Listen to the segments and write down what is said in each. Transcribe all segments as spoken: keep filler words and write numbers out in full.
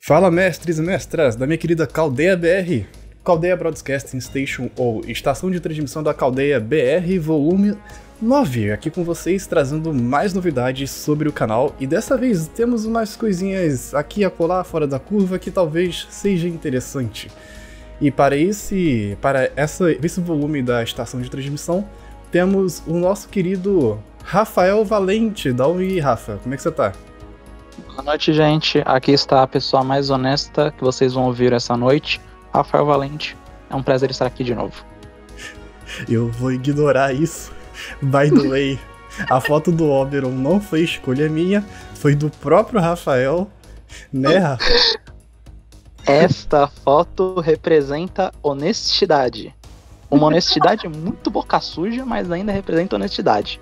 Fala, mestres e mestras da minha querida Caldeia B R, Caldeia Broadcasting Station ou Estação de Transmissão da Caldeia B R, volume nove, aqui com vocês trazendo mais novidades sobre o canal, e dessa vez temos umas coisinhas aqui a colar fora da curva que talvez seja interessante. E para esse, para essa, esse volume da Estação de Transmissão, temos o nosso querido Rafael Valente. Dá um oi, Rafa, como é que você tá? Boa noite, gente. Aqui está a pessoa mais honesta que vocês vão ouvir essa noite, Rafael Valente. É um prazer estar aqui de novo. Eu vou ignorar isso. By the way, a foto do Oberon não foi escolha minha, foi do próprio Rafael, né, Rafa? Esta foto representa honestidade. Uma honestidade muito boca suja, mas ainda representa honestidade.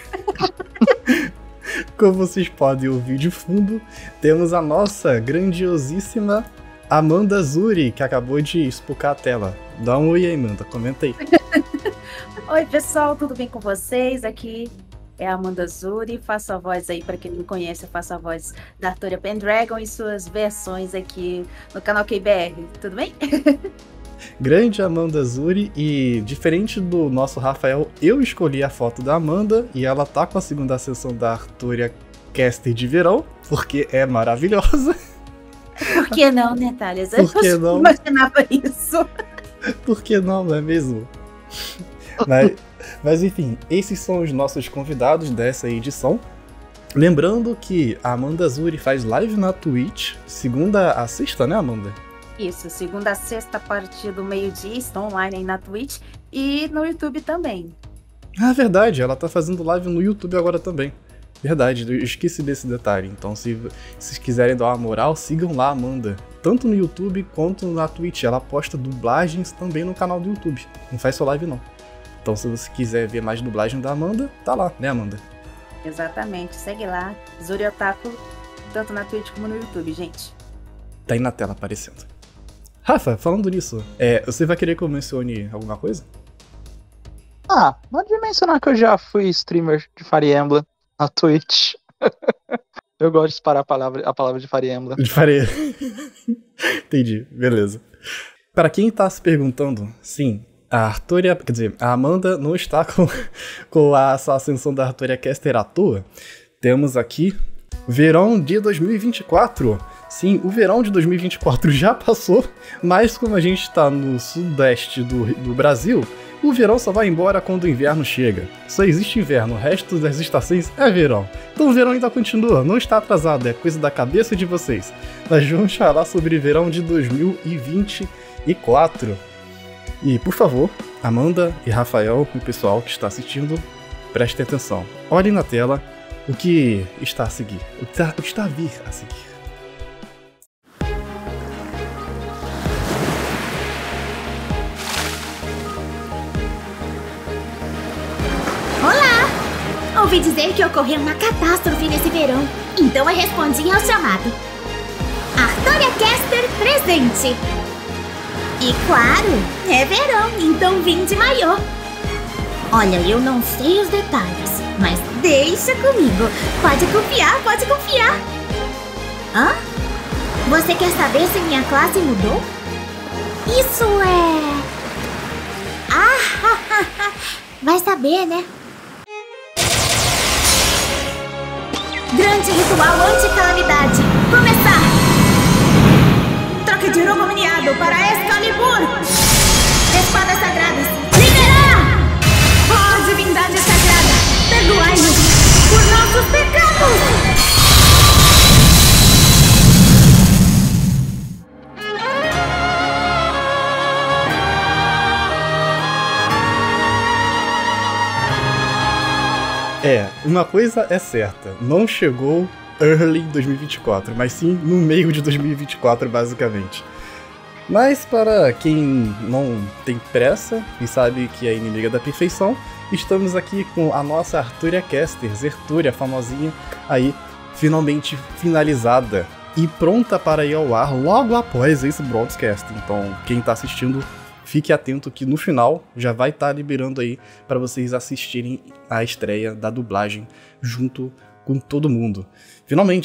Como vocês podem ouvir de fundo, temos a nossa grandiosíssima Amanda Zuri, que acabou de espucar a tela. Dá um oi aí, Amanda, comenta aí. Oi, pessoal, tudo bem com vocês? Aqui é a Amanda Zuri, faço a voz aí, para quem não me conhece, eu faço a voz da Arthuria Pendragon e suas versões aqui no canal K B R, tudo bem? Grande Amanda Zuri, e diferente do nosso Rafael, eu escolhi a foto da Amanda e ela tá com a segunda sessão da Arthuria Caster de verão, porque é maravilhosa. Por que não, né, Thales? Por que não? Eu imaginava isso. Por que não, não é mesmo? Mas, mas enfim, esses são os nossos convidados dessa edição. Lembrando que a Amanda Zuri faz live na Twitch, segunda a sexta, né, Amanda? Isso, segunda a sexta, a partir do meio-dia, estão online aí na Twitch e no YouTube também. Ah, verdade, ela tá fazendo live no YouTube agora também. Verdade, eu esqueci desse detalhe. Então, se vocês quiserem dar uma moral, sigam lá a Amanda. Tanto no YouTube quanto na Twitch. Ela posta dublagens também no canal do YouTube. Não faz só live, não. Então, se você quiser ver mais dublagem da Amanda, tá lá, né, Amanda? Exatamente, segue lá, Zuri Otaku, tanto na Twitch como no YouTube, gente. Tá aí na tela aparecendo. Rafa, falando nisso, é, você vai querer que eu mencione alguma coisa? Ah, pode mencionar que eu já fui streamer de Fire Emblem na Twitch. Eu gosto de disparar a palavra, a palavra de Fire Emblem. De Fire Entendi, beleza. Para quem tá se perguntando, sim, a Arthuria, quer dizer, a Amanda não está com, com a sua ascensão da Arthuria Caster à toa. Temos aqui verão de dois mil e vinte e quatro. Sim, o verão de dois mil e vinte e quatro já passou, mas como a gente está no sudeste do, do Brasil, o verão só vai embora quando o inverno chega. Só existe inverno, o resto das estações é verão. Então o verão ainda continua, não está atrasado, é coisa da cabeça de vocês. Nós vamos falar sobre o verão de dois mil e vinte e quatro. E, por favor, Amanda e Rafael e o pessoal que está assistindo, prestem atenção. Olhem na tela o que está a seguir, o que está, o que está a vir a seguir. Ouvi dizer que ocorreu uma catástrofe nesse verão, então eu respondi ao chamado. Arthuria Caster presente. E claro, é verão, então vim de maiô. Olha, eu não sei os detalhes, mas deixa comigo. Pode confiar, pode confiar. Hã? Você quer saber se minha classe mudou? Isso é... Ah, vai saber, né? Grande ritual anti-calamidade. Começar! Troca de novo miniado para Excalibur! Espadas sagradas, liberar! Ó, divindade sagrada, perdoai-nos por nossos pecados! É, uma coisa é certa, não chegou early dois mil e vinte e quatro, mas sim no meio de dois mil e vinte e quatro, basicamente. Mas para quem não tem pressa e sabe que é inimiga da perfeição, estamos aqui com a nossa Arthuria Caster, Zertúria, famosinha, aí finalmente finalizada e pronta para ir ao ar logo após esse broadcast. Então, quem tá assistindo, fique atento que no final já vai estar tá liberando aí para vocês assistirem a estreia da dublagem junto com todo mundo. Finalmente,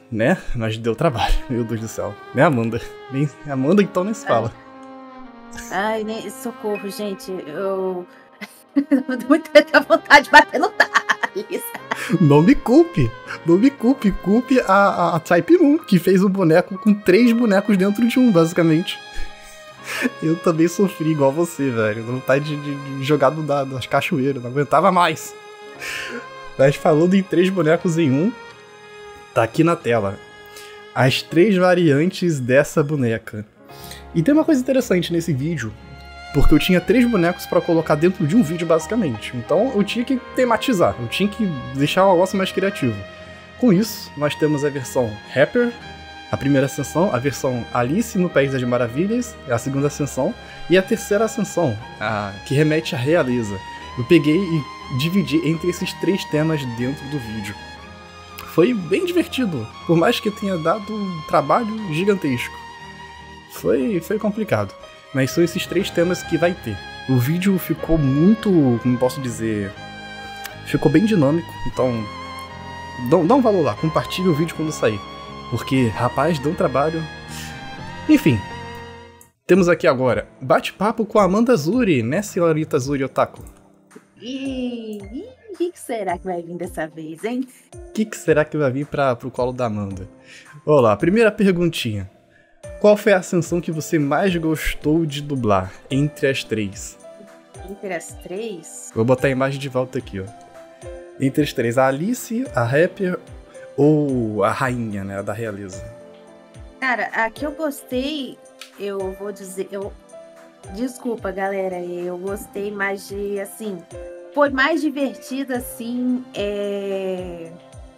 né? Mas deu trabalho, meu Deus do céu. Né, Amanda? Bem, Amanda então nem se fala. Ai, nem, socorro, gente. Eu... muita vontade de bater no Thales. Não me culpe. Não me culpe. Culpe a, a, a Type Moon, que fez um boneco com três bonecos dentro de um, basicamente. Eu também sofri igual você, velho. Vontade de, de, de jogar do, da, das cachoeiras. Não aguentava mais. Mas falando em três bonecos em um, tá aqui na tela. As três variantes dessa boneca. E tem uma coisa interessante nesse vídeo, porque eu tinha três bonecos pra colocar dentro de um vídeo, basicamente. Então eu tinha que tematizar, eu tinha que deixar o negócio mais criativo. Com isso, nós temos a versão Rapper, a primeira ascensão, a versão Alice no País das Maravilhas, a segunda ascensão, e a terceira ascensão, a que remete à realeza. Eu peguei e dividi entre esses três temas dentro do vídeo. Foi bem divertido, por mais que tenha dado um trabalho gigantesco. Foi, foi complicado, mas são esses três temas que vai ter. O vídeo ficou muito, como posso dizer, ficou bem dinâmico, então dá, dá um valor lá, compartilhe o vídeo quando sair, porque, rapaz, deu um trabalho. Enfim, temos aqui agora bate-papo com a Amanda Zuri, né, senhorita Zuri Otaku? E o que, que será que vai vir dessa vez, hein? O que, que será que vai vir para pro colo da Amanda? Olá, primeira perguntinha. Qual foi a ascensão que você mais gostou de dublar entre as três? Entre as três? Vou botar a imagem de volta aqui, ó. Entre as três, a Alice, a Rapper ou a rainha, né, a da realeza? Cara, a que eu gostei, eu vou dizer, eu... Desculpa, galera, eu gostei mais de, assim... Foi mais divertida, assim, é...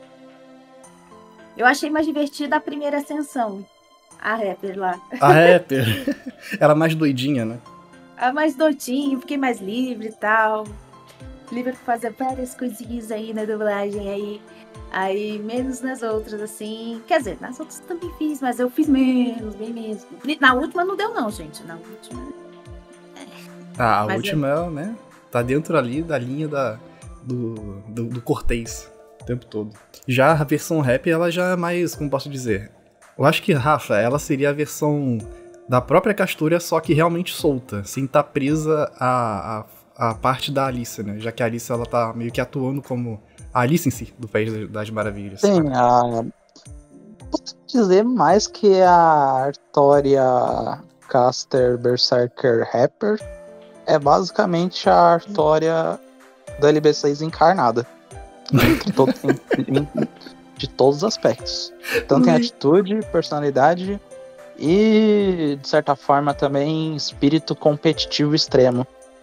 Eu achei mais divertida a primeira ascensão. A Rapper lá. A Rapper. Era mais doidinha, né? A mais doidinha, fiquei mais livre e tal. Livre pra fazer várias coisinhas aí na dublagem aí. Aí, menos nas outras, assim. Quer dizer, nas outras também fiz, mas eu fiz menos, bem menos. Na última não deu não, gente. Na última... Ah, a mas última, eu... né? Tá dentro ali da linha da, do, do, do Cortez o tempo todo. Já a versão rap, ela já é mais, como posso dizer... Eu acho que, Rafa, ela seria a versão da própria Castoria, só que realmente solta, sem estar tá presa a, a, a parte da Alice, né? Já que a Alice, ela tá meio que atuando como a Alice em si, do País das Maravilhas. Sim, a... Posso dizer mais que a Artoria Caster Berserker Rapper é basicamente a Artoria do L B seis encarnada. De, todo, em, de todos os aspectos. Tanto em atitude, personalidade e, de certa forma, também espírito competitivo extremo.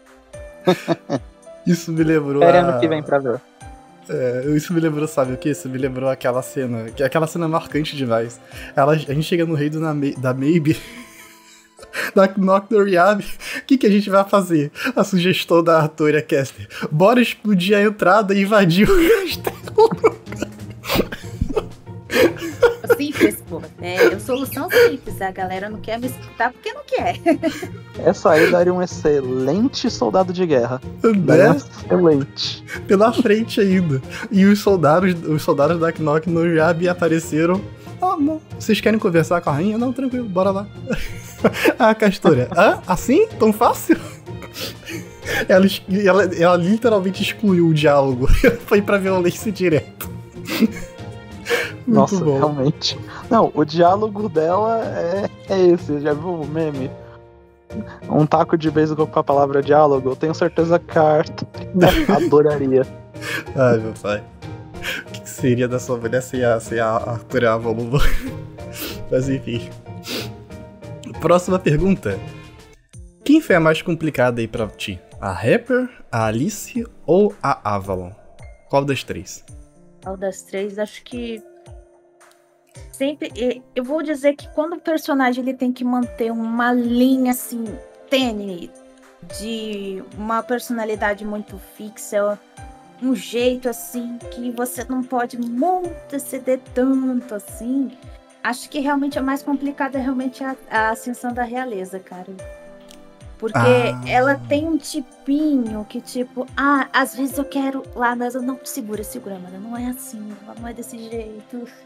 Isso me lembrou. É a... ano que vem pra ver. É, isso me lembrou, sabe o que? Isso me lembrou aquela cena, que aquela cena marcante demais. Ela, a gente chega no reino da, da Maybe, da Knock no Riab. O que, que a gente vai fazer? A sugestão da Artoria Caster. Bora explodir a entrada e invadir o castelo. Simples, pô. É solução simples. A galera não quer me escutar porque não quer. Essa aí daria um excelente soldado de guerra. Né? Excelente. Pela frente ainda. E os soldados, os soldados da Knock no Riab apareceram. Ah, bom. Vocês querem conversar com a rainha? Não, tranquilo, bora lá. Ah, Castoria. Ah, assim? Tão fácil? Ela, ela, ela literalmente excluiu o diálogo. Foi pra violência direto. Nossa, bom. Realmente. Não, o diálogo dela é, é esse. Já viu o meme? Um taco de beisebol com a palavra diálogo. Eu tenho certeza que a Artoria adoraria. Ai, meu pai. O que seria da sua mulher sem a, sem a Artoria Avalon? Mas enfim. Próxima pergunta. Quem foi a mais complicada aí pra ti? A Rapper, a Alice ou a Avalon? Qual das três? Qual das três? Acho que... Sempre... Eu vou dizer que quando o personagem ele tem que manter uma linha, assim, tênue, de uma personalidade muito fixa, um jeito, assim, que você não pode muito ceder tanto, assim... Acho que realmente a mais complicada é realmente a, a ascensão da realeza, cara. Porque ah. ela tem um tipinho que, tipo, ah, às vezes eu quero lá, mas eu não segura, segura, mano. Não é assim, não é desse jeito.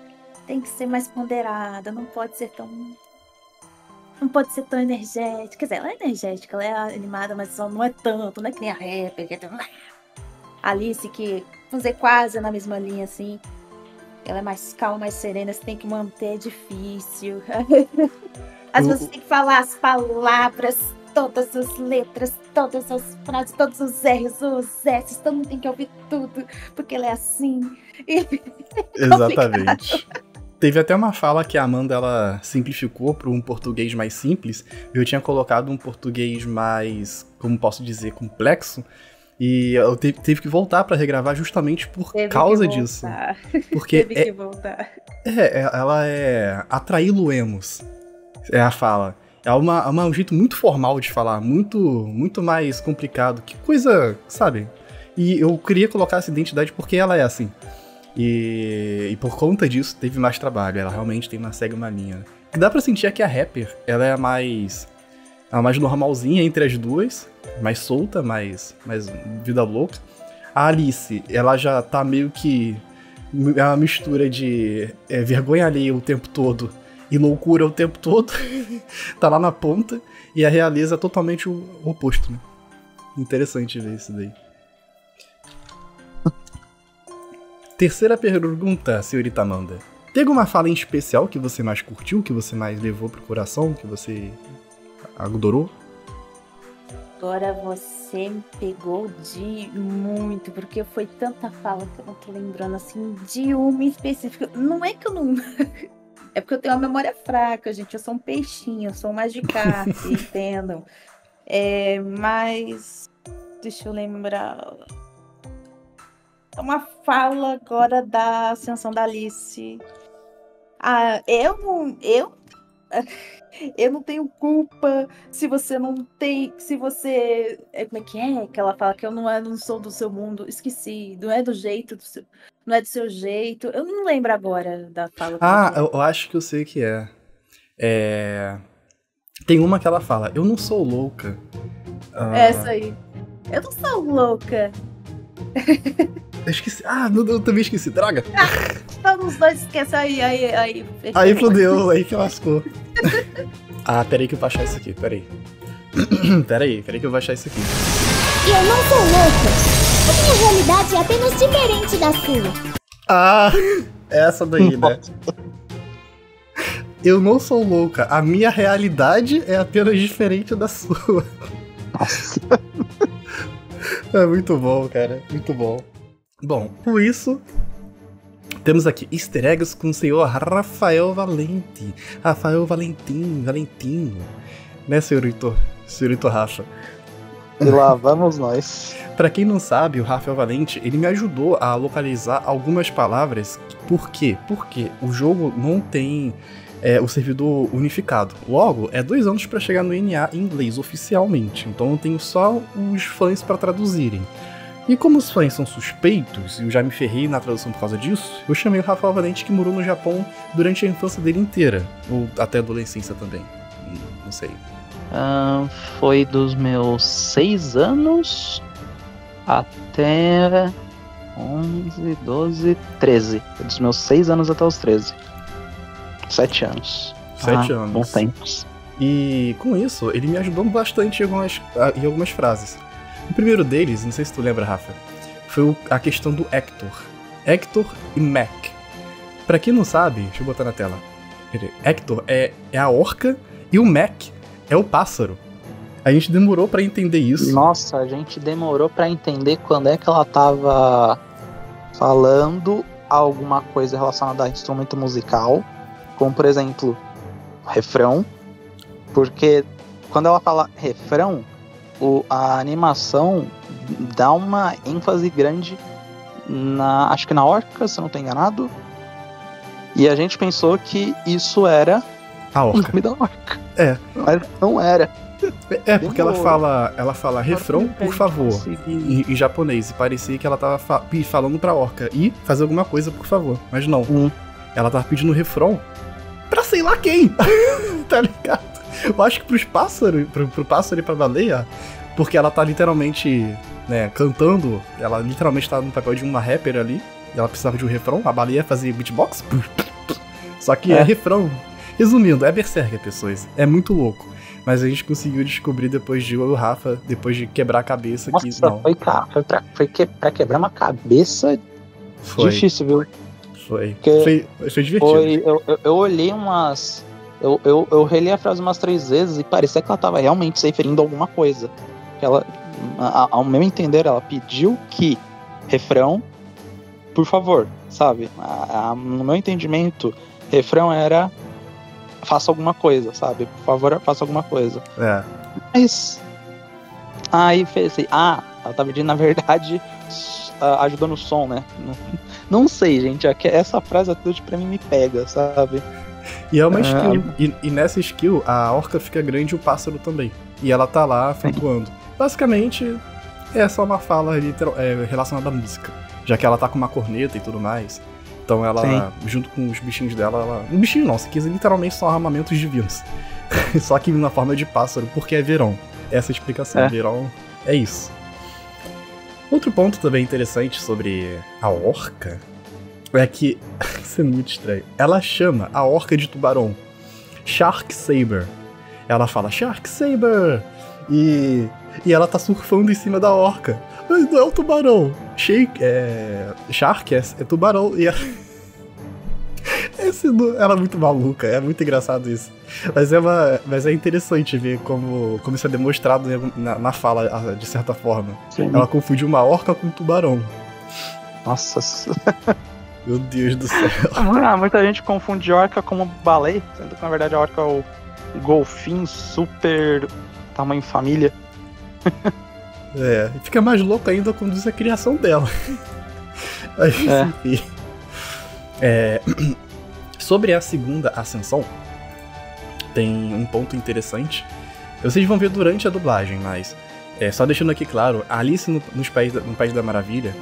tem que ser mais ponderada, não pode ser tão... Não pode ser tão energética. Quer dizer, ela é energética, ela é animada, mas só não é tanto, não é que nem a rapper. Que é tão... Alice, que, vamos dizer, quase na mesma linha, assim. Ela é mais calma, mais serena, você tem que manter, é difícil. Às vezes você tem que falar as palavras, todas as letras, todas as frases, todos os R's, os S's, todo mundo tem que ouvir tudo, porque ela é assim. Exatamente. Teve até uma fala que a Amanda, ela simplificou para um português mais simples. Eu tinha colocado um português mais, como posso dizer, complexo. E eu te, teve que voltar para regravar justamente por teve causa disso. Porque teve é, que voltar. É, ela é atraí-lo-emos, é a fala. É uma, uma, um jeito muito formal de falar, muito, muito mais complicado. Que coisa, sabe? E eu queria colocar essa identidade porque ela é assim. E, e por conta disso, teve mais trabalho. Ela realmente tem uma, segue uma linha. O que dá pra sentir é que a rapper, ela é a mais, a mais normalzinha entre as duas. Mais solta, mais, mais vida louca. A Alice, ela já tá meio que... É uma mistura de é, vergonha alheia o tempo todo e loucura o tempo todo. Tá lá na ponta. E a Realeza é totalmente o oposto, né? Interessante ver isso daí. Terceira pergunta, senhorita Amanda. Tem alguma fala em especial que você mais curtiu, que você mais levou pro coração, que você adorou? Agora você me pegou de muito, porque foi tanta fala que eu não tô lembrando, assim, de uma específica. Não é que eu não... É porque eu tenho uma memória fraca, gente. Eu sou um peixinho, eu sou mais de carne, entendam. É, mas... Deixa eu lembrar... Uma fala agora da Ascensão da Alice. Ah, eu não... Eu... Eu não tenho culpa se você não tem... Se você... Como é que é que ela fala? Que eu não, é, não sou do seu mundo. Esqueci. Não é do jeito do seu... Não é do seu jeito. Eu não lembro agora da fala. Ah, eu, eu acho que eu sei o que é. É... Tem uma que ela fala, eu não sou louca. Ah... Essa aí. Eu não sou louca. Eu esqueci. Ah, eu, eu também esqueci. Droga. Ah, todos os dois esquecem. Aí, aí, aí. Aí fodeu, aí que lascou. Ah, peraí que eu vou achar isso aqui, peraí. Peraí, peraí que eu vou achar isso aqui. Eu não sou louca. A minha realidade é apenas diferente da sua. Ah, essa daí, né? Eu não sou louca. A minha realidade é apenas diferente da sua. Nossa. É muito bom, cara. Muito bom. Bom, com isso, temos aqui easter eggs com o senhor Rafael Valente. Rafael Valentim, Valentino. Né, senhorito? Senhorito Rafa. E lá vamos nós. Pra quem não sabe, o Rafael Valente, ele me ajudou a localizar algumas palavras. Por quê? Porque o jogo não tem é, o servidor unificado. Logo, é dois anos pra chegar no N A em inglês oficialmente. Então eu tenho só os fãs pra traduzirem. E como os fãs são suspeitos, e eu já me ferrei na tradução por causa disso, eu chamei o Rafael Valente, que morou no Japão durante a infância dele inteira. Ou até a adolescência também. Não sei. Uh, foi dos meus seis anos até onze, doze, treze. Foi dos meus seis anos até os treze. Sete anos. Sete ah, anos. Bons tempos. E com isso, ele me ajudou bastante em algumas, em algumas frases. O primeiro deles, não sei se tu lembra, Rafa, foi a questão do Hector. Hector e Mac. Pra quem não sabe, deixa eu botar na tela. Hector é, é a orca e o Mac é o pássaro. A gente demorou pra entender isso. Nossa, a gente demorou pra entender quando é que ela tava falando alguma coisa relacionada a instrumento musical, como por exemplo, refrão, porque quando ela fala refrão, o, a animação dá uma ênfase grande na, acho que na orca, se eu não tô enganado, e a gente pensou que isso era a orca. o nome da orca. É. Mas não era. É, porque ela fala, ela fala refrão, por favor, em, em japonês, e parecia que ela tava fa- falando pra orca, e fazer alguma coisa, por favor, mas não. Hum. Ela tava pedindo refrão pra sei lá quem, tá ligado? Eu acho que pros pássaros, pro, pro pássaro e pra baleia, porque ela tá literalmente, né, cantando, ela literalmente tá no papel de uma rapper ali, e ela precisava de um refrão, a baleia fazia beatbox, Só que é, é refrão. Resumindo, é Berserker, pessoas. É muito louco. Mas a gente conseguiu descobrir depois de eu e o Rafa, depois de quebrar a cabeça Nossa, que não. Foi, foi, pra, foi que, pra quebrar uma cabeça Foi. Difícil, viu? Foi. Porque Foi, foi divertido. Foi, eu, eu, eu olhei umas. Eu, eu, eu relei a frase umas três vezes e parecia que ela tava realmente se referindo a alguma coisa. Ela, a, ao meu entender, ela pediu que refrão, por favor, sabe? A, a, no meu entendimento, refrão era faça alguma coisa, sabe? Por favor, faça alguma coisa. É. Mas aí fez assim, ah, ela tá pedindo, na verdade, ajudando o som, né? Não, não sei, gente. Essa frase atitude pra mim me pega, sabe? E é uma skill. Ah, e, e nessa skill, a orca fica grande e o pássaro também. E ela tá lá flutuando. Basicamente, é só uma fala literal, é, relacionada à música. Já que ela tá com uma corneta e tudo mais. Então ela, Sim. junto com os bichinhos dela, ela... Um bichinho não, se quiser, literalmente são armamentos divinos. Só que na forma de pássaro, porque é verão. Essa é a explicação. É. Verão é isso. Outro ponto também interessante sobre a orca é que, isso é muito estranho, ela chama a orca de tubarão Shark Saber. Ela fala Shark Saber e, e ela tá surfando em cima da orca. Mas não é o tubarão. Shake, é, Shark é, é tubarão e ela... Esse, ela é muito maluca, é muito engraçado isso. Mas é, uma, mas é interessante ver como, como isso é demonstrado na, na fala, de certa forma. Sim. Ela confundiu uma orca com um tubarão. Nossa. Meu Deus do céu. Ah, muita gente confunde orca como baleia, sendo que na verdade a orca é o golfinho super tamanho família. É, fica mais louco ainda quando diz a criação dela. Mas, é. Enfim. É... Sobre a segunda ascensão, tem um ponto interessante. Vocês vão ver durante a dublagem, mas é, só deixando aqui claro, a Alice no, nos País da, no País da Maravilha,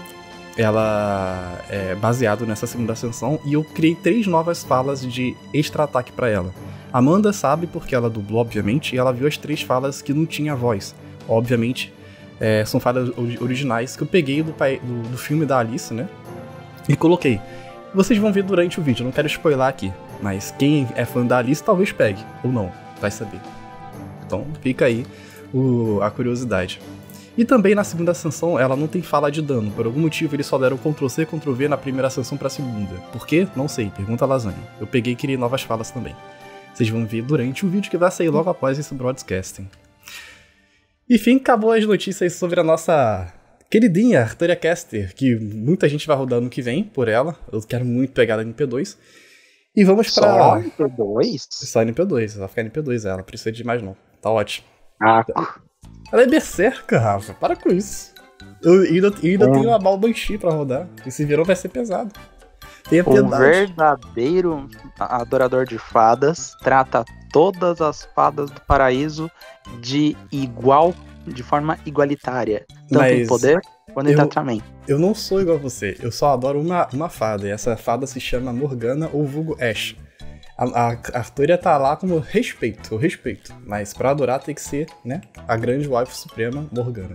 ela é baseado nessa segunda ascensão e eu criei três novas falas de extra ataque pra ela. A Amanda sabe porque ela dublou, obviamente, e ela viu as três falas que não tinha voz. Obviamente, é, são falas originais que eu peguei do, do, do filme da Alice, né? E coloquei. Vocês vão ver durante o vídeo, eu não quero spoiler aqui, mas quem é fã da Alice talvez pegue, ou não, vai saber. Então fica aí o, a curiosidade. E também na segunda ascensão ela não tem fala de dano, por algum motivo eles só deram control C e control V na primeira ascensão pra segunda. Por quê? Não sei, pergunta a Lasanha. Eu peguei e criei novas falas também. Vocês vão ver durante o vídeo que vai sair logo após esse broadcasting. Enfim, acabou as notícias sobre a nossa... queridinha Artoria Caster, que muita gente vai rodar no que vem por ela. Eu quero muito pegar ela em P dois. E vamos pra... Só em P dois? Só em P dois, ela vai ficar em P dois, ela precisa de mais não. Tá ótimo. Ah. Ela é berserca, Rafa, para com isso. Eu ainda, eu ainda é. tenho a Balbanshee pra rodar. Esse verão vai ser pesado. Tenha um piedade. verdadeiro adorador de fadas trata todas as fadas do paraíso de igual, de forma igualitária. Tanto Mas em poder quanto em tratamento. Eu não sou igual a você, eu só adoro uma, uma fada, e essa fada se chama Morgana ou vulgo Ash. A, a, a Artoria tá lá como respeito, eu respeito, mas pra adorar tem que ser, né, a grande wife suprema Morgana.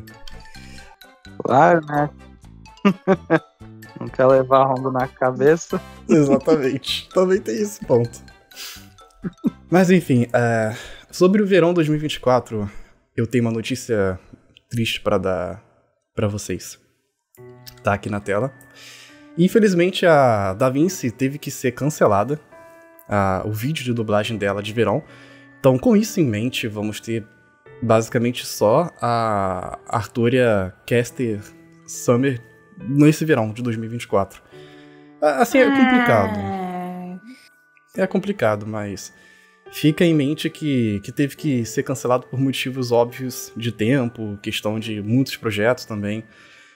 Claro, né? Não quer levar rombo na cabeça. Exatamente, também tem esse ponto. Mas enfim, uh, sobre o verão dois mil e vinte e quatro, eu tenho uma notícia triste pra dar pra vocês. Tá aqui na tela. Infelizmente a Da Vinci teve que ser cancelada, a, o vídeo de dublagem dela de verão. Então com isso em mente, vamos ter basicamente só a Artoria Caster Summer nesse verão de dois mil e vinte e quatro. Assim, é complicado. É complicado, mas fica em mente que, que teve que ser cancelado por motivos óbvios de tempo, questão de muitos projetos também.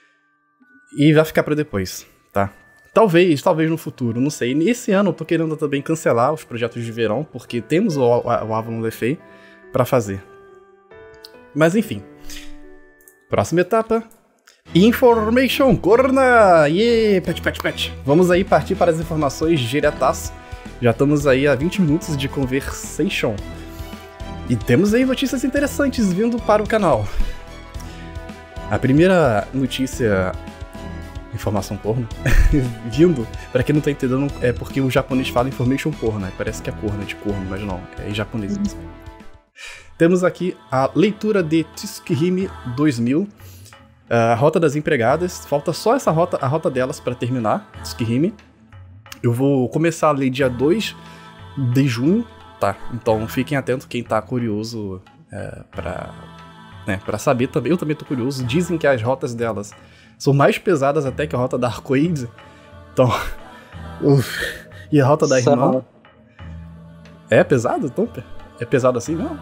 E vai ficar pra depois, tá? Talvez, talvez no futuro, não sei. Nesse ano eu tô querendo também cancelar os projetos de verão, porque temos o, o, o Avalon Lefay pra fazer. Mas enfim. Próxima etapa. Information Corner! Yeah! Pet, pet, pet. Vamos aí partir para as informações diretaço. Já estamos aí a vinte minutos de conversation. E temos aí notícias interessantes vindo para o canal. A primeira notícia informação porno, vindo, pra quem não tá entendendo, é porque o japonês fala information porno, né? Parece que é corno, é de corno, mas não, é em japonês mesmo. Temos aqui a leitura de Tsukihime dois mil, a Rota das Empregadas. Falta só essa rota, a rota delas pra terminar, Tsukihime. Eu vou começar a ler dia dois de junho, tá? Então fiquem atentos quem tá curioso é, pra, né, pra saber também. Eu também tô curioso. Dizem que as rotas delas são mais pesadas até que a rota da Arcoide. Então, uf. E a rota da irmã é pesado, Tomper? É pesado assim, não?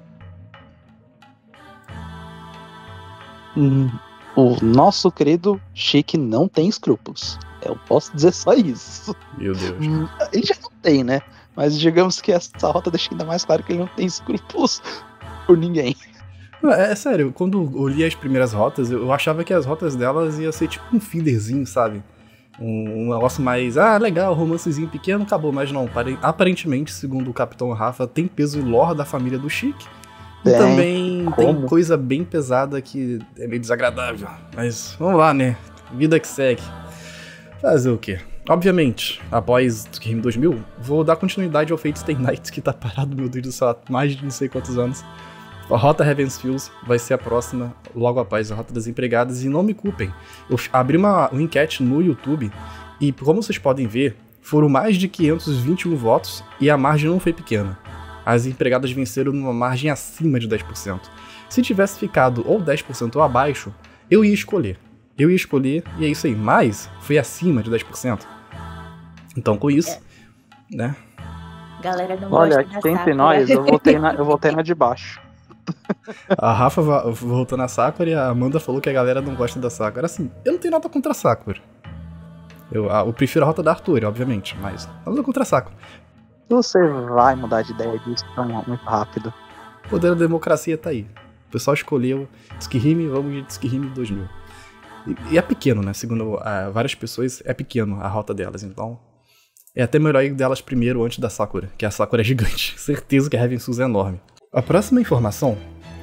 Hum, o nosso querido Chique não tem escrúpulos. Eu posso dizer só isso. Meu Deus. Hum, ele já não tem, né? Mas digamos que essa rota deixa ainda mais claro que ele não tem escrúpulos por ninguém. É, é sério, quando eu li as primeiras rotas, eu achava que as rotas delas ia ser tipo um feederzinho, sabe? Um, um negócio mais, ah, legal, romancezinho pequeno, acabou. Mas não, aparentemente, segundo o Capitão Rafa, tem peso e lore da família do Chique. E Bem, também como? tem coisa bem pesada que é meio desagradável. Mas vamos lá, né? Vida que segue. Fazer o quê? Obviamente, após Tsukihime dois mil, vou dar continuidade ao Fate Stay Night, que tá parado, meu Deus do céu, há mais de não sei quantos anos. A Rota Heaven's Fields vai ser a próxima, logo após a Rota das Empregadas, e não me culpem. Eu abri uma, uma enquete no YouTube, e como vocês podem ver, foram mais de quinhentos e vinte e um votos, e a margem não foi pequena. As empregadas venceram numa margem acima de dez por cento. Se tivesse ficado ou dez por cento ou abaixo, eu ia escolher. Eu ia escolher, e é isso aí, mas foi acima de dez por cento. Então, com isso, é. né? Galera não Olha, gosta aqui da entre Sakura. nós, eu votei, na, eu votei na de baixo. A Rafa voltou na Sakura e a Amanda falou que a galera não gosta da Sakura. Assim, eu não tenho nada contra a Sakura. Eu, eu prefiro a rota da Arthur, obviamente, mas nada contra a Sakura. Você vai mudar de ideia disso tão muito rápido. O poder da democracia tá aí. O pessoal escolheu Tsukihime, vamos de Tsukihime dois mil. E, e é pequeno, né? Segundo uh, várias pessoas, é pequeno a rota delas, então... É até melhor ir delas primeiro antes da Sakura, que a Sakura é gigante. Certeza que a Heaven Sus é enorme. A próxima informação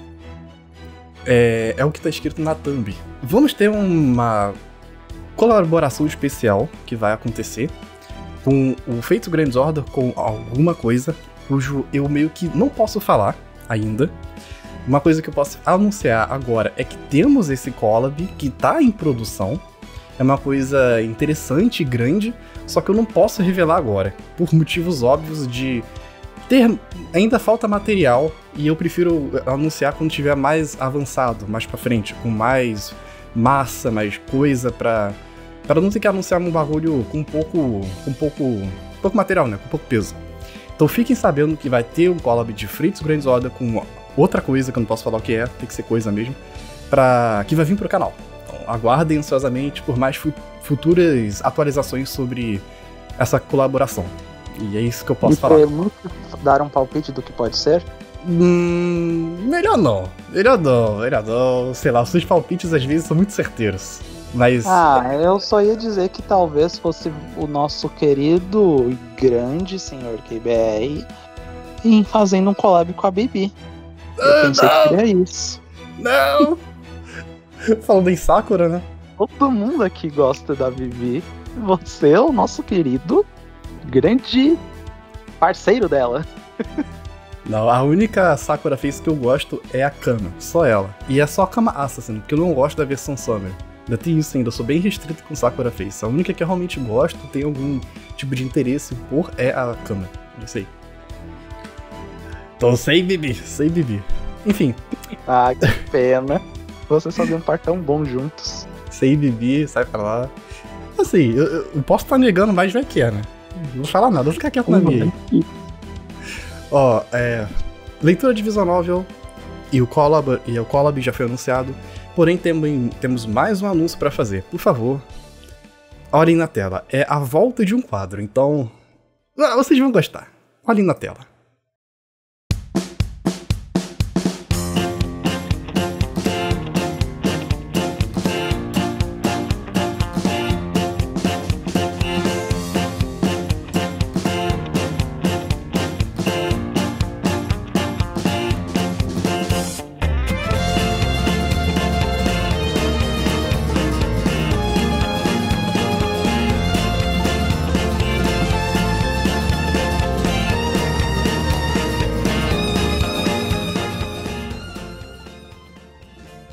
é, é o que está escrito na thumb. Vamos ter uma colaboração especial que vai acontecer com o Fates Grand Order com alguma coisa cujo eu meio que não posso falar ainda. Uma coisa que eu posso anunciar agora é que temos esse collab que está em produção. É uma coisa interessante e grande, só que eu não posso revelar agora, por motivos óbvios de ter... Ainda falta material e eu prefiro anunciar quando tiver mais avançado, mais pra frente, com mais massa, mais coisa pra... Pra não ter que anunciar um bagulho com pouco... com pouco... pouco material, né? Com pouco peso. Então fiquem sabendo que vai ter um collab de Fates Grand Order com outra coisa que eu não posso falar o que é, tem que ser coisa mesmo, pra... que vai vir pro canal. Aguardem ansiosamente por mais fu- futuras atualizações sobre essa colaboração. E é isso que eu posso e falar. Muito dar um palpite do que pode ser? Hum, melhor não. Melhor não, melhor não. Sei lá, os seus palpites às vezes são muito certeiros. Mas. Ah, eu só ia dizer que talvez fosse o nosso querido e grande senhor K B R em fazendo um collab com a Bibi. Eu Ah, pensei não. que seria isso. Não! Falando em Sakura, né? Todo mundo aqui gosta da Bibi. Você é o nosso querido, grande parceiro dela. Não, a única Sakura Face que eu gosto é a Kama, só ela. E é só a Kama Assassin, porque eu não gosto da versão Summer. Ainda tem isso ainda, eu sou bem restrito com Sakura Face. A única que eu realmente gosto, tem algum tipo de interesse por, é a Kama. Não sei. Então, sei Bibi, sei Bibi. Enfim, Ah, que pena. Vocês faziam um par tão bom juntos. sei Bibi, sai pra lá. Assim, eu, eu posso estar negando, mas vai que é, né? Não vou falar nada, vou ficar quieto na minha aí. Ó, é... leitura de visual novel e o collab, e o collab já foi anunciado, porém tem, temos mais um anúncio pra fazer. Por favor, olhem na tela. É a volta de um quadro, então... ah, vocês vão gostar. Olhem na tela.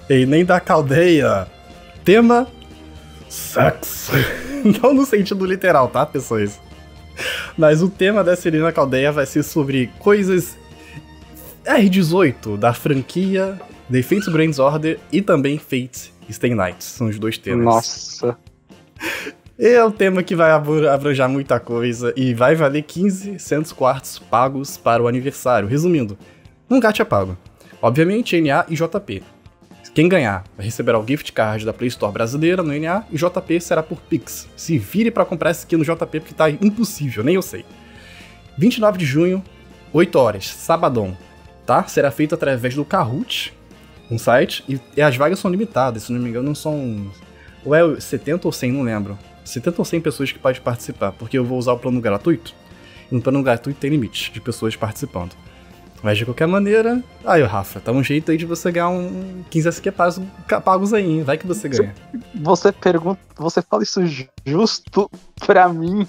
E nem da caldeia. Tema... sexo. Não no sentido literal, tá, pessoas? Mas o tema da Serena Caldeia vai ser sobre coisas R dezoito da franquia The Fates Grand Order e também Fates Stay Night. São os dois temas. Nossa. É um tema que vai abranjar muita coisa e vai valer quinze centos quartos pagos para o aniversário. Resumindo, um gacha pago. Obviamente, N A e J P. Quem ganhar receberá o gift card da Play Store brasileira no N A e J P será por Pix. Se vire pra comprar esse aqui no J P porque tá impossível, nem eu sei. vinte e nove de junho, oito horas, sabadão, tá? Será feito através do Kahoot, um site, e, e as vagas são limitadas, se não me engano, são... ou é setenta ou cem, não lembro. setenta ou cem pessoas que podem participar, porque eu vou usar o plano gratuito. E no plano gratuito tem limite de pessoas participando. Mas de qualquer maneira... Aí, Rafa, tá um jeito aí de você ganhar um quinze S Q pagos, pagos aí, hein? Vai que você ganha. Você pergunta... Você fala isso justo pra mim.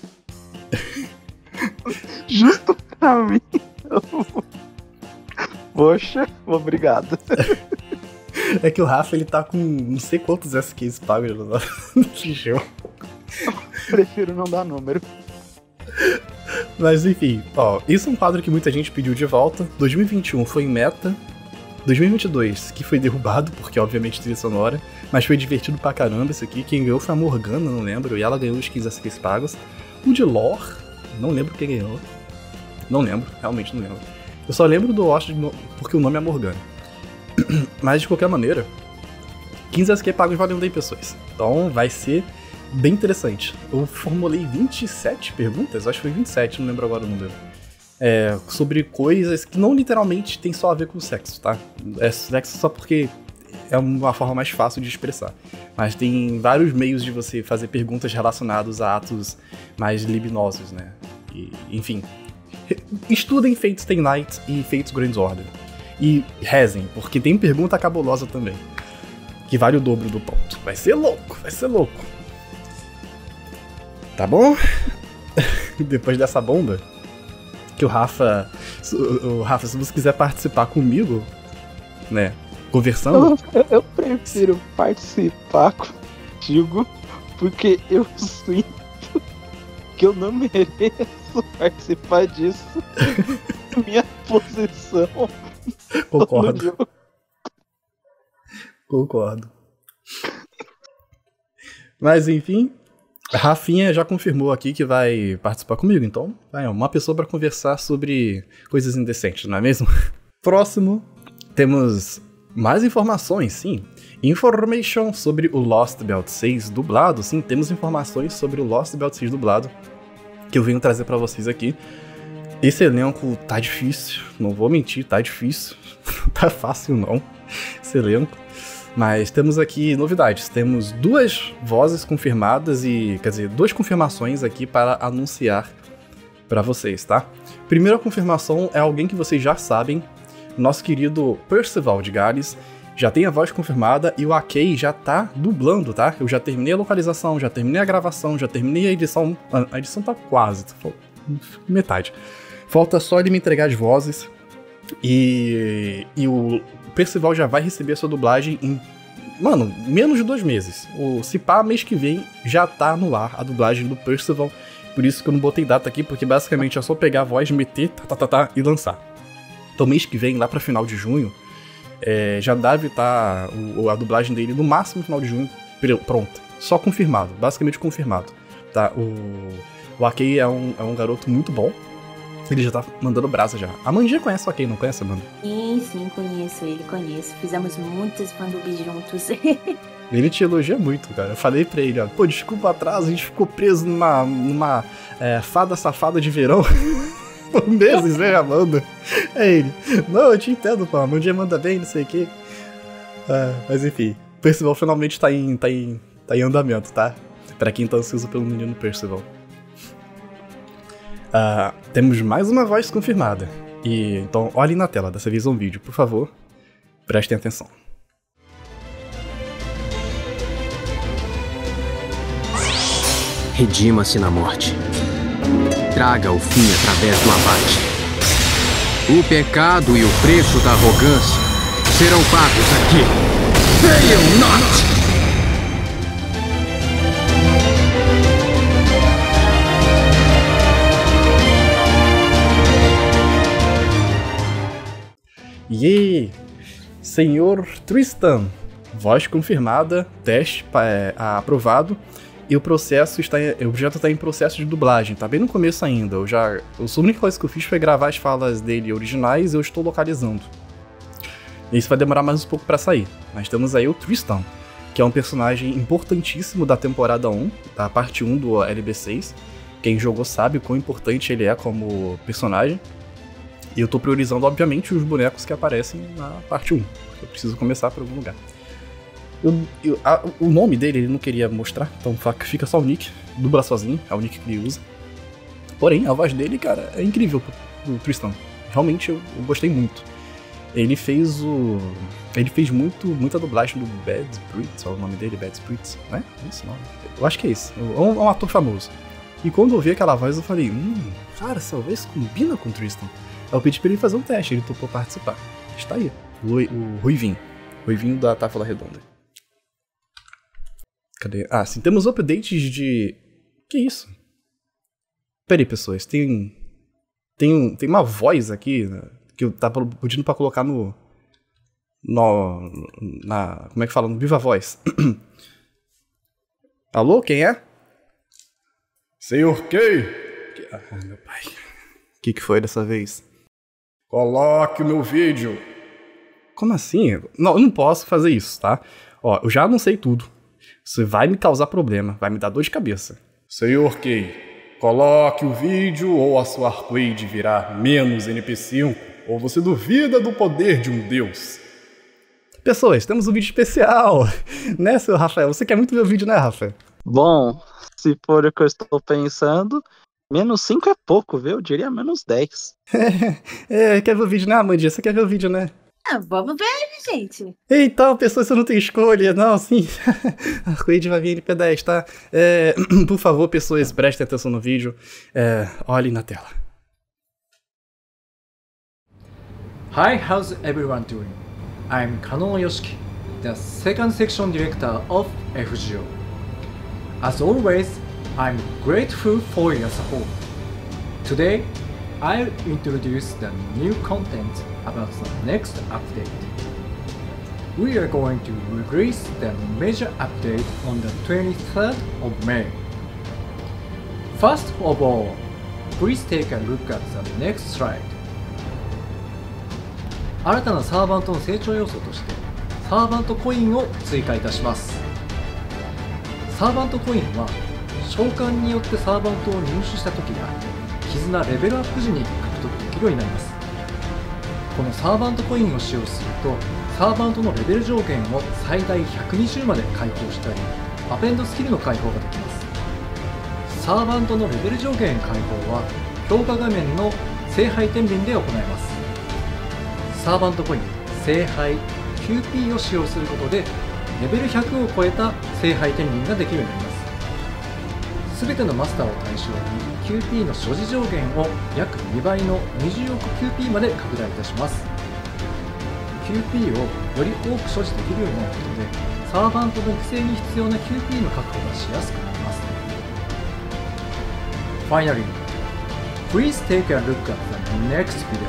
Justo pra mim. Poxa, obrigado. É que o Rafa, ele tá com não sei quantos S Qs pagos no jogo. Prefiro não dar número. Mas enfim, ó, isso é um quadro que muita gente pediu de volta. dois mil e vinte e um foi em meta. dois mil e vinte e dois, que foi derrubado, porque obviamente trilha sonora. Mas foi divertido pra caramba isso aqui. Quem ganhou foi a Morgana, não lembro. E ela ganhou os quinze S Qs pagos. O de lore, não lembro quem ganhou. Não lembro, realmente não lembro. Eu só lembro do Lost porque o nome é Morgana. Mas de qualquer maneira, quinze S Q pagos valendo aí, pessoas. Então vai ser bem interessante. Eu formulei vinte e sete perguntas, acho que foi vinte e sete, não lembro agora o número. É, sobre coisas que não literalmente tem só a ver com sexo, tá? É sexo só porque é uma forma mais fácil de expressar. Mas tem vários meios de você fazer perguntas relacionadas a atos mais libinosos, né? E, enfim. Estudem Fates Stay Night e Fates Grand Order. E rezem, porque tem pergunta cabulosa também. Que vale o dobro do ponto. Vai ser louco, vai ser louco. Tá bom? Depois dessa bomba, que o Rafa... O Rafa, se você quiser participar comigo, né, conversando... Eu, eu prefiro participar contigo, porque eu sinto que eu não mereço participar disso. Minha posição... Concordo. Concordo. Mas enfim... A Rafinha já confirmou aqui que vai participar comigo, então é uma pessoa para conversar sobre coisas indecentes, não é mesmo? Próximo, temos mais informações, sim. Information sobre o Lost Belt seis dublado, sim, temos informações sobre o Lost Belt seis dublado, que eu venho trazer para vocês aqui. Esse elenco tá difícil, não vou mentir, tá difícil, não tá fácil não, esse elenco. Mas temos aqui novidades, temos duas vozes confirmadas e, quer dizer, duas confirmações aqui para anunciar para vocês, tá? Primeira confirmação é alguém que vocês já sabem, nosso querido Percival de Gales, já tem a voz confirmada e o Akei já tá dublando, tá? Eu já terminei a localização, já terminei a gravação, já terminei a edição, a edição tá quase, tá metade. Falta só ele me entregar as vozes e, e o Percival já vai receber a sua dublagem em, mano, menos de dois meses. O se pá, mês que vem já tá no ar a dublagem do Percival. Por isso que eu não botei data aqui, porque basicamente é só pegar a voz, meter, tá, tá, tá, tá, e lançar. Então mês que vem, lá pra final de junho, é, já deve estar tá, a dublagem dele no máximo final de junho pronta. Só confirmado, basicamente confirmado. Tá? O, o Akei é um, é um garoto muito bom. Ele já tá mandando brasa já. A Mandinha conhece o Akei, não conhece, Amanda? Sim, sim, conheço ele, conheço. Fizemos muitas fandubis juntos. Ele te elogia muito, cara. Eu falei pra ele, ó, pô, desculpa o atraso, a gente ficou preso numa, numa é, fada safada de verão. Por meses, né, Amanda? É ele. Não, eu te entendo, pô, a Mandinha manda bem, não sei o quê. Ah, mas enfim, o Percival finalmente tá em, tá, em, tá em andamento, tá? Pra quem tá ansioso pelo menino Percival. Uh, temos mais uma voz confirmada. E então olhem na tela dessa vez um vídeo, por favor. Prestem atenção. Redima-se na morte. Traga o fim através do abate. O pecado e o preço da arrogância serão pagos aqui. Fail not! Yay! Senhor Tristan, voz confirmada, teste é, aprovado, e o processo está, o objeto está em processo de dublagem, tá bem no começo ainda. Eu já, a única coisa que eu fiz foi gravar as falas dele originais e eu estou localizando. Isso vai demorar mais um pouco para sair, mas temos aí o Tristan, que é um personagem importantíssimo da temporada um, da parte um do L B seis. Quem jogou sabe o quão importante ele é como personagem. E eu tô priorizando, obviamente, os bonecos que aparecem na parte um. Eu preciso começar por algum lugar. Eu, eu, a, o nome dele ele não queria mostrar, então fica só o nick, dubla sozinho, é o nick que ele usa. Porém, a voz dele, cara, é incrível pro, pro Tristan. Realmente eu, eu gostei muito. Ele fez o... Ele fez muito, muita dublagem do Bad Spirits, é o nome dele, Bad Spirits, né? É esse nome? Eu acho que é esse. É um, é um ator famoso. E quando eu ouvi aquela voz, eu falei, hum, cara, essa voz combina com o Tristan. Aí eu pedi pra ele fazer um teste, ele topou participar. Está aí, o, o Ruivinho. Ruivinho da Távola Redonda. Cadê? Ah, sim, temos updates de... Que isso? Pera aí, pessoas, tem... Tem, tem uma voz aqui, né, que eu tava pedindo pra colocar no... No... Na... Como é que fala? No Viva Voz. Alô, quem é? Senhor Kay? Ah, meu pai. O que que foi dessa vez? Coloque o meu vídeo. Como assim? Não, eu não posso fazer isso, tá? Ó, eu já não sei tudo. Isso vai me causar problema, vai me dar dor de cabeça. Senhor Kay, coloque o vídeo ou a sua arcade virá menos N P cinco, ou você duvida do poder de um deus. Pessoas, temos um vídeo especial. Né, seu Rafael? Você quer muito ver o vídeo, né, Rafael? Bom, se for o que eu estou pensando... Menos cinco é pouco, viu? Eu diria menos dez. É, é, quer ver o vídeo, né, Amandinha? Você quer ver o vídeo, né? Ah, vamos ver, gente. Então, pessoas, você não tem escolha. Não, sim. A Arcoide vai vir N P dez, tá? É, por favor, pessoas, prestem atenção no vídeo. É, olhem na tela. Hi, how's everyone doing? I'm Kanon Yoshiki, the second section director of F G O. As always, I'm grateful for your support. Today, I'll introduce the new content about the next update. We are going to release the major update on the twenty-third of May. First of all, please take a look at the next slide. 新たなサーバントの成長要素としてサーバントコインを追加いたします。サーバントコインは召喚によってサーバントを入手した時や絆レベルアップ時に獲得できるようになります。このサーバントコインを使用するとサーバントのレベル上限を最大ひゃくにじゅうまで解放したりアペンドスキルの解放ができます。サーバントのレベル上限解放は評価画面の聖杯天秤で行います。サーバントコイン聖杯 キューピー を使用することでレベルひゃくを超えた聖杯天秤ができるようになります。すべてのマスターを対象に キューピー の所持上限を約にばいのにじゅうおく キューピー まで拡大いたします。 キューピー をより多く所持できるようになることでサーバントの育成に必要な キューピー の確保がしやすくなります。 Finally, please take a look at the next video.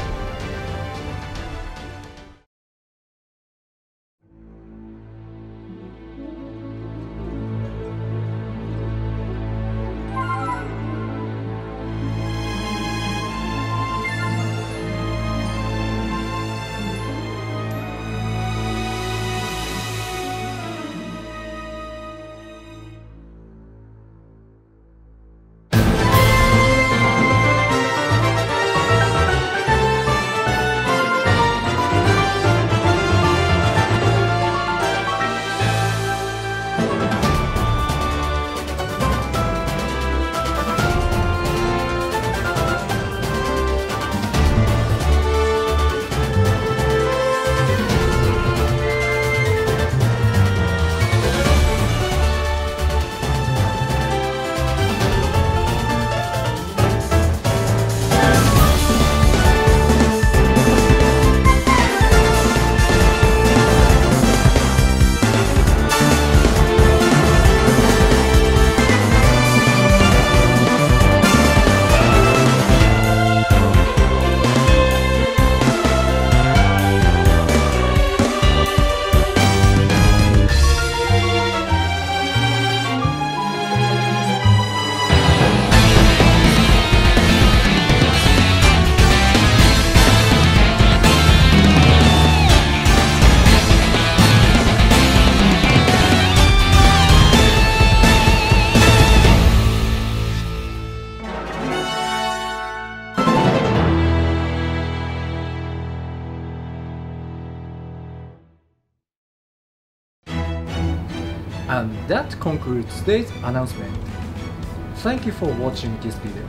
That concludes today's announcement. Thank you for watching this video.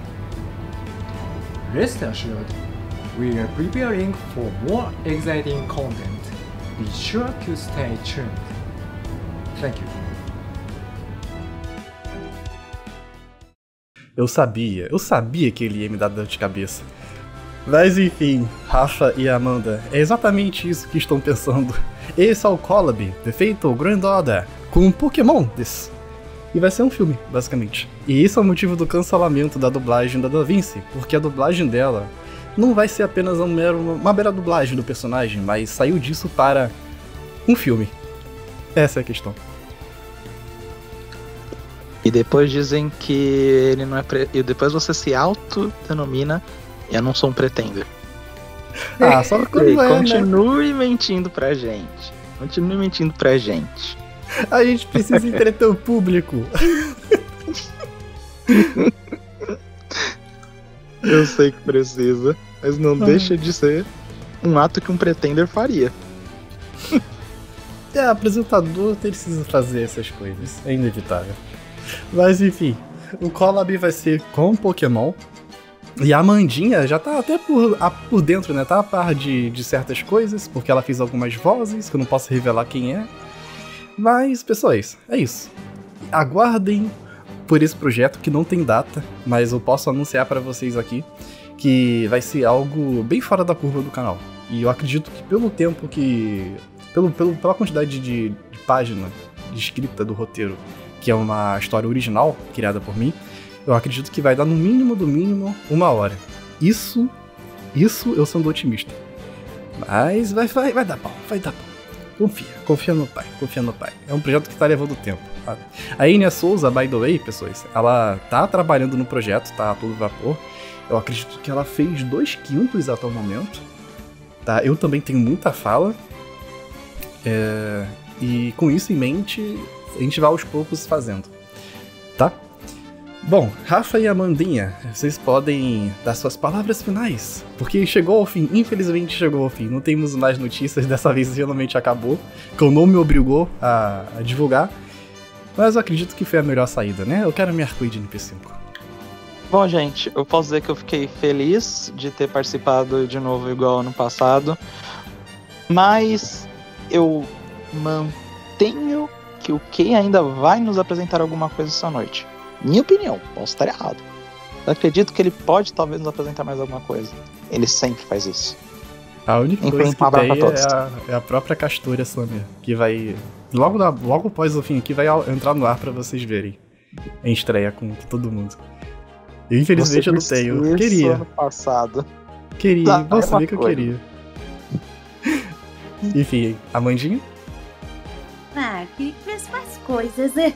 Rest assured, we are preparing for more exciting content. Be sure to stay tuned. Thank you. Eu sabia, eu sabia que ele ia me dar dor de cabeça. Mas enfim, Rafa e Amanda, é exatamente isso que estão pensando. Esse é o Colabi, The Fatal Grand Order, com um Pokémon desse. E vai ser um filme, basicamente. E esse é o motivo do cancelamento da dublagem da Da Vinci, porque a dublagem dela não vai ser apenas um mero, uma mera dublagem do personagem, mas saiu disso para um filme. Essa é a questão. E depois dizem que ele não é... Pre... E depois você se autodenomina, eu não sou um pretender. Ah, só quando e é, continue né? mentindo pra gente. Continue mentindo pra gente. A gente precisa entreter o público. Eu sei que precisa, mas não ah. deixa de ser um ato que um pretender faria. É, apresentador precisa fazer essas coisas, é inevitável. Mas enfim, o Colabi vai ser com Pokémon. E a Amandinha já tá até por, a, por dentro, né? Tá a par de, de certas coisas, porque ela fez algumas vozes, que eu não posso revelar quem é. Mas, pessoas, é isso. Aguardem por esse projeto que não tem data, mas eu posso anunciar para vocês aqui que vai ser algo bem fora da curva do canal. E eu acredito que pelo tempo que... Pelo, pelo, pela quantidade de, de página de escrita do roteiro, que é uma história original, criada por mim, eu acredito que vai dar no mínimo do mínimo uma hora. Isso, isso eu sou um otimista. Mas vai, vai, vai dar bom, vai dar bom. Confia, confia no pai, confia no pai. É um projeto que tá levando tempo. Tá? A Enya Souza, by the way, pessoas, ela tá trabalhando no projeto, tá a todo vapor. Eu acredito que ela fez dois quintos até o momento. Tá? Eu também tenho muita fala. É... E com isso em mente, a gente vai aos poucos fazendo. Tá? Bom, Rafa e Amandinha, vocês podem dar suas palavras finais, porque chegou ao fim, infelizmente chegou ao fim, não temos mais notícias, dessa vez realmente acabou, que o nome me obrigou a, a divulgar, mas eu acredito que foi a melhor saída, né? Eu quero minha arco-íris de N P cinco. Bom, gente, eu posso dizer que eu fiquei feliz de ter participado de novo igual ano passado, mas eu mantenho que o Kei ainda vai nos apresentar alguma coisa essa noite. Minha opinião, posso estar errado. Eu acredito que ele pode talvez nos apresentar mais alguma coisa. Ele sempre faz isso. A única Enfim, coisa que um tem pra todos. é a, é a própria Castória Summer, que vai, logo, na, logo após o fim aqui, vai entrar no ar pra vocês verem. Em estreia com todo mundo. Eu infelizmente eu não tenho. Isso Queria. ano passado. Queria, Tá, vou é saber uma que eu coisa. queria. Enfim, Amandinha? Ah, que fez mais coisas, né?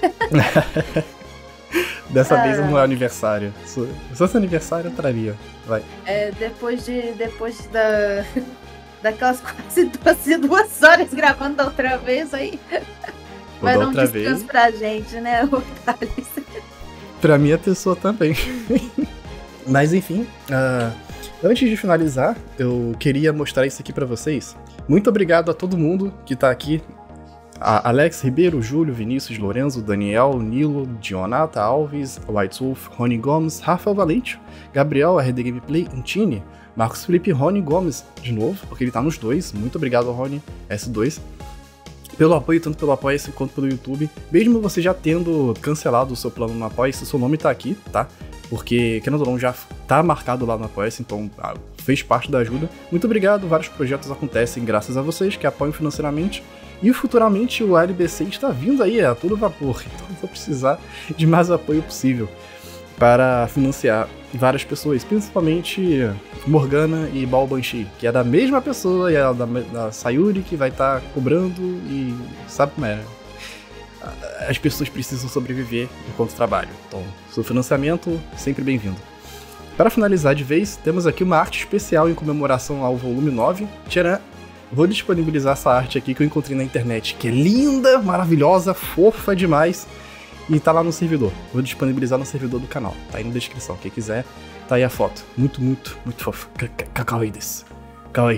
Dessa Ah. vez não é aniversário. Se fosse aniversário, eu traria. Vai. É, depois de. Depois da. Daquelas quase doze, duas horas gravando da outra vez aí. Vou Vai dar dar um outra descanso vez. pra gente, né, o Thales? Pra minha pessoa também. Mas enfim, ah, antes de finalizar, eu queria mostrar isso aqui pra vocês. Muito obrigado a todo mundo que tá aqui. A Alex Ribeiro, Júlio, Vinícius, Lorenzo, Daniel, Nilo, Dionata Alves, White Wolf, Rony Gomes, Rafael Valente, Gabriel, R D Gameplay, Intine, Marcos Felipe, Rony Gomes, de novo, porque ele tá nos dois. Muito obrigado, Rony, S dois. Pelo apoio, tanto pelo Apoia-se quanto pelo YouTube. Mesmo você já tendo cancelado o seu plano no Apoia-se, o seu nome tá aqui, tá? Porque, querendo ou não, já tá marcado lá no Apoia-se, então ah, fez parte da ajuda. Muito obrigado, vários projetos acontecem graças a vocês que apoiam financeiramente. E futuramente o L B C está vindo aí a todo vapor, então eu vou precisar de mais apoio possível para financiar várias pessoas, principalmente Morgana e Baal Banshee, que é da mesma pessoa, e é da, da Sayuri, que vai estar tá cobrando e sabe como é. As pessoas precisam sobreviver enquanto trabalham, então seu financiamento sempre bem-vindo. Para finalizar de vez, temos aqui uma arte especial em comemoração ao volume nove. Tcharam! Vou disponibilizar essa arte aqui que eu encontrei na internet, que é linda, maravilhosa, fofa demais, e tá lá no servidor. Vou disponibilizar no servidor do canal, tá aí na descrição. Quem quiser, tá aí a foto. Muito, muito, muito fofa. Kawaii desu. Kawaii.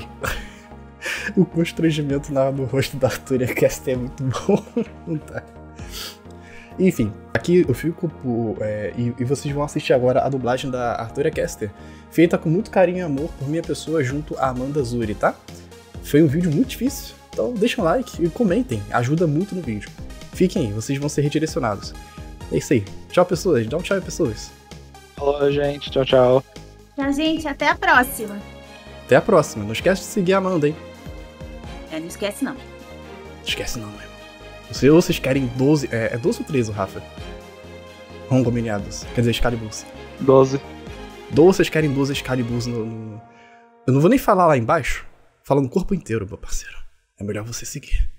O constrangimento no rosto da Arturia Cast é muito bom. Não tá. Enfim, aqui eu fico por, é, e, e vocês vão assistir agora a dublagem da Artoria Caster, feita com muito carinho e amor por minha pessoa junto a Amanda Zuri, tá? Foi um vídeo muito difícil, então deixem um like e comentem, ajuda muito no vídeo. Fiquem aí, vocês vão ser redirecionados. É isso aí. Tchau, pessoas. Dá um tchau aí, pessoas. Falou, gente. Tchau, tchau. Tchau, gente. Até a próxima. Até a próxima. Não esquece de seguir a Amanda, hein? É, não esquece, não. Não esquece não, meu irmão. Se vocês querem doze... É, é doze ou treze, Rafa? Rongominiados. Quer dizer, Excaliburs. doze. doze, vocês querem doze Excaliburs no, no... Eu não vou nem falar lá embaixo. Fala no corpo inteiro, meu parceiro. É melhor você seguir.